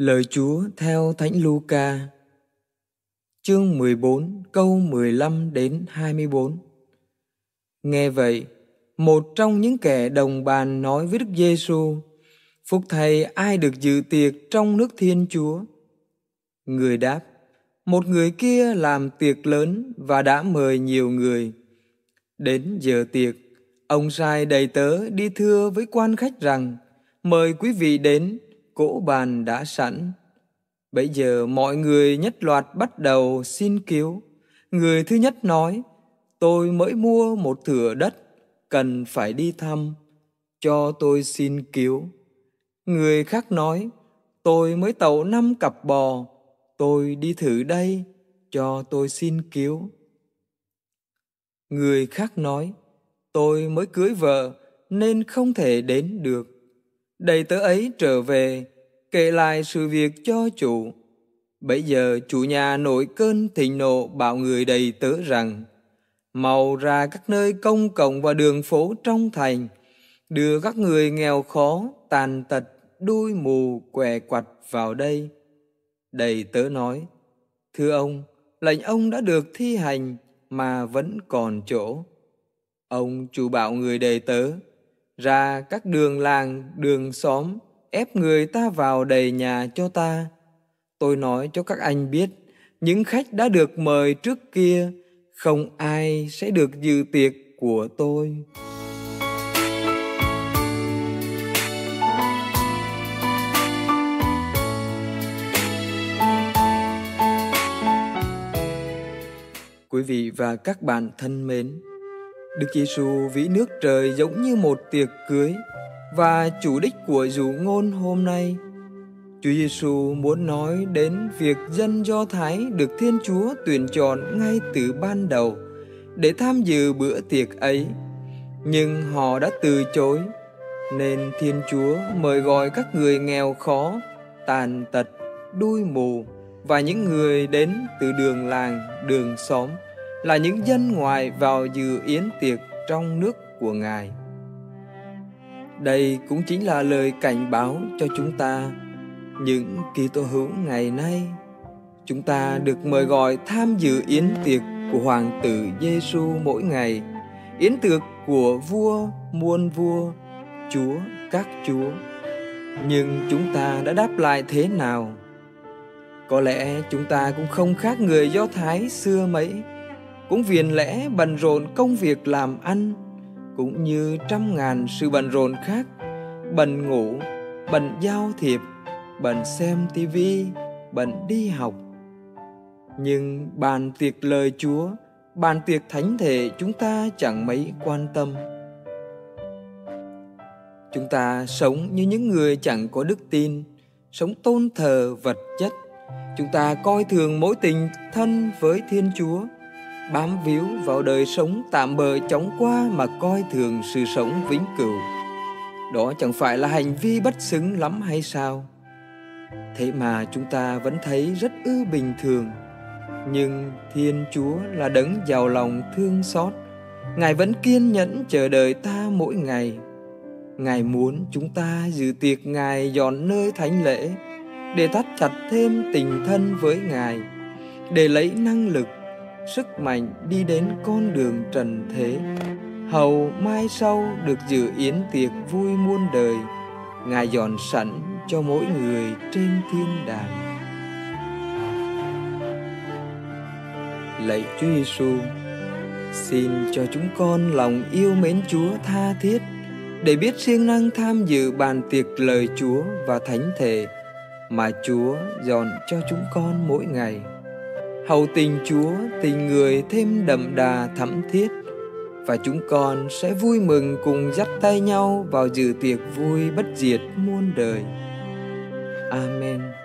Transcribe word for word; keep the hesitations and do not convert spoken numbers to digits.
Lời Chúa theo Thánh Luca, chương mười bốn, câu mười lăm đến hai mươi bốn. Nghe vậy, một trong những kẻ đồng bàn nói với Đức Giêsu: Phúc thay ai được dự tiệc trong nước Thiên Chúa. Người đáp: Một người kia làm tiệc lớn và đã mời nhiều người. Đến giờ tiệc, ông sai đầy tớ đi thưa với quan khách rằng: Mời quý vị đến, cỗ bàn đã sẵn. Bấy giờ mọi người nhất loạt bắt đầu xin cứu. Người thứ nhất nói: Tôi mới mua một thửa đất, cần phải đi thăm, cho tôi xin cứu. Người khác nói: Tôi mới tậu năm cặp bò, tôi đi thử đây, cho tôi xin cứu. Người khác nói: Tôi mới cưới vợ, nên không thể đến được. Đầy tớ ấy trở về, kể lại sự việc cho chủ. Bấy giờ chủ nhà nổi cơn thịnh nộ, bảo người đầy tớ rằng: Mau ra các nơi công cộng và đường phố trong thành, đưa các người nghèo khó, tàn tật, đuôi mù, què quặt vào đây. Đầy tớ nói: Thưa ông, lệnh ông đã được thi hành mà vẫn còn chỗ. Ông chủ bảo người đầy tớ: Ra các đường làng, đường xóm, ép người ta vào đầy nhà cho ta. Tôi nói cho các anh biết, những khách đã được mời trước kia, không ai sẽ được dự tiệc của tôi. Quý vị và các bạn thân mến, Đức Giêsu ví nước trời giống như một tiệc cưới, và chủ đích của dụ ngôn hôm nay, Chúa Giêsu muốn nói đến việc dân Do Thái được Thiên Chúa tuyển chọn ngay từ ban đầu để tham dự bữa tiệc ấy, nhưng họ đã từ chối, nên Thiên Chúa mời gọi các người nghèo khó, tàn tật, đuôi mù và những người đến từ đường làng, đường xóm, là những dân ngoài vào dự yến tiệc trong nước của Ngài. Đây cũng chính là lời cảnh báo cho chúng ta, những Kitô hữu ngày nay. Chúng ta được mời gọi tham dự yến tiệc của Hoàng tử Giêsu mỗi ngày, yến tiệc của vua muôn vua, Chúa các chúa. Nhưng chúng ta đã đáp lại thế nào? Có lẽ chúng ta cũng không khác người Do Thái xưa mấy, cũng viền lẽ bận rộn công việc làm ăn, cũng như trăm ngàn sự bận rộn khác, bận ngủ, bận giao thiệp, bận xem tivi, bận đi học. Nhưng bàn tiệc lời Chúa, bàn tiệc thánh thể chúng ta chẳng mấy quan tâm. Chúng ta sống như những người chẳng có đức tin, sống tôn thờ vật chất. Chúng ta coi thường mối tình thân với Thiên Chúa, bám víu vào đời sống tạm bợ chóng qua mà coi thường sự sống vĩnh cửu. Đó chẳng phải là hành vi bất xứng lắm hay sao? Thế mà chúng ta vẫn thấy rất ư bình thường. Nhưng Thiên Chúa là đấng giàu lòng thương xót, Ngài vẫn kiên nhẫn chờ đợi ta mỗi ngày. Ngài muốn chúng ta dự tiệc Ngài dọn nơi thánh lễ, để thắt chặt thêm tình thân với Ngài, để lấy năng lực, sức mạnh đi đến con đường trần thế, hầu mai sau được dự yến tiệc vui muôn đời Ngài dọn sẵn cho mỗi người trên thiên đàng. Lạy Chúa Giêsu, xin cho chúng con lòng yêu mến Chúa tha thiết, để biết siêng năng tham dự bàn tiệc lời Chúa và thánh thể mà Chúa dọn cho chúng con mỗi ngày. Hầu tình Chúa, tình người thêm đậm đà thắm thiết, và chúng con sẽ vui mừng cùng dắt tay nhau vào dự tiệc vui bất diệt muôn đời. Amen.